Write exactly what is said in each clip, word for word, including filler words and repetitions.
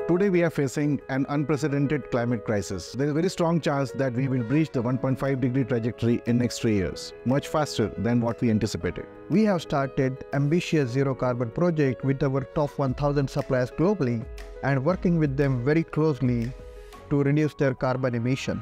Today we are facing an unprecedented climate crisis. There is a very strong chance that we will breach the one point five degree trajectory in next three years, much faster than what we anticipated. We have started ambitious zero carbon project with our top one thousand suppliers globally and working with them very closely to reduce their carbon emission.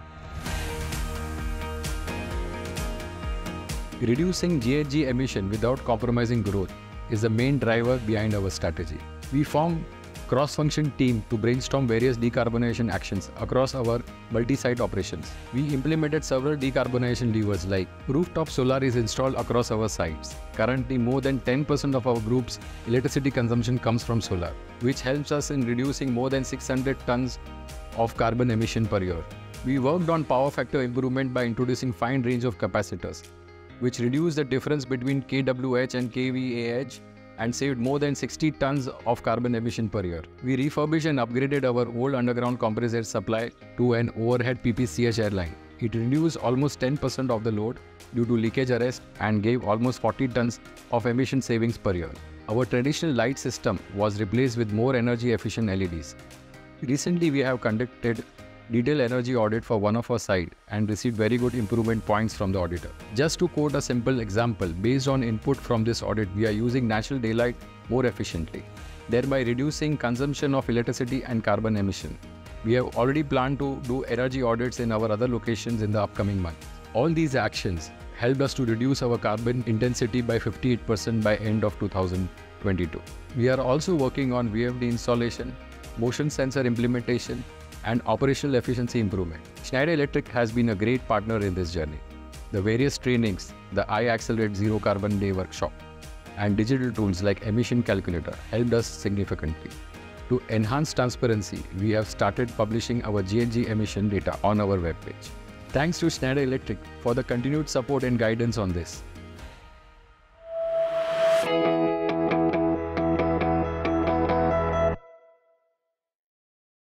Reducing G H G emission without compromising growth is the main driver behind our strategy. We formed cross-function team to brainstorm various decarbonization actions across our multi-site operations. We implemented several decarbonization levers like rooftop solar is installed across our sites. Currently, more than ten percent of our group's electricity consumption comes from solar, which helps us in reducing more than six hundred tons of carbon emission per year. We worked on power factor improvement by introducing fine range of capacitors, which reduce the difference between K W H and K V A H and saved more than sixty tons of carbon emission per year. We refurbished and upgraded our old underground compressed air supply to an overhead P P C H airline. It reduced almost ten percent of the load due to leakage arrest and gave almost forty tons of emission savings per year. Our traditional light system was replaced with more energy efficient L E Ds. Recently, we have conducted detailed energy audit for one of our sites and received very good improvement points from the auditor. Just to quote a simple example, based on input from this audit, we are using natural daylight more efficiently, thereby reducing consumption of electricity and carbon emission. We have already planned to do energy audits in our other locations in the upcoming months. All these actions helped us to reduce our carbon intensity by fifty-eight percent by end of two thousand twenty-two. We are also working on V F D installation, motion sensor implementation, and operational efficiency improvement. Schneider Electric has been a great partner in this journey. The various trainings, the I Accelerate Zero Carbon Day workshop, and digital tools like emission calculator helped us significantly. To enhance transparency, we have started publishing our G H G emission data on our webpage. Thanks to Schneider Electric for the continued support and guidance on this.